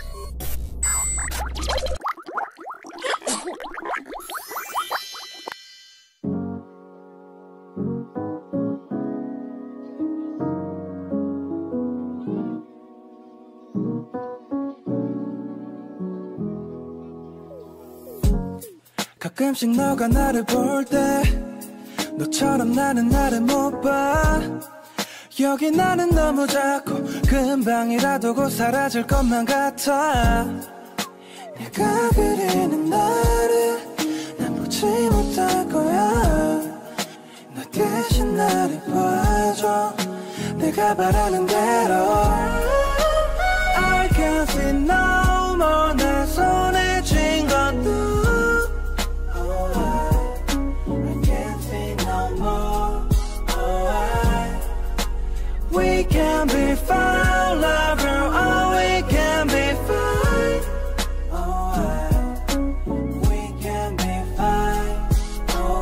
가끔씩 너가 나를 볼 때 너처럼 나는 나를 못 봐. 여기 나는 너무 작고 금방이라도 곧 사라질 것만 같아. 네가 그리는 나를 난 보지 못할 거야. 너 대신 나를 봐줘 내가 바라는 대로. I can't see no more 내 손에 쥔 것도 we can be fine, lover, oh we can be fine. Oh, we can be fine. Oh,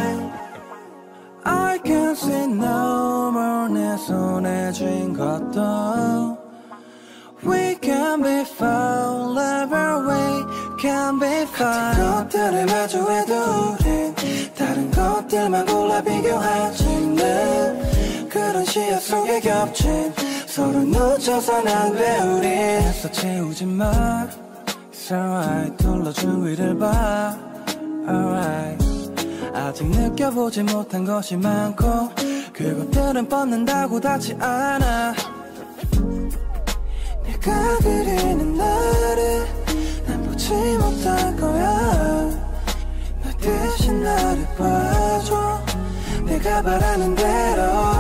I can't see no more 내 손에 쥔 것도. We can be fine, lover, we can be fine. 같은 것들을 마주해도 우린 다른 것들만 골라 비교하지는 그런 시야 속에 겹친 서로 놓쳐선 안 돼 우리. 애써 채우지 마 It's alright 둘러준 위를 봐 Alright 아직 느껴보지 못한 것이 많고 그것들은 뻗는다고 닿지 않아. 네가 그리는 나를 난 보지 못할 거야. 너 대신 나를 봐줘 내가 바라는 대로.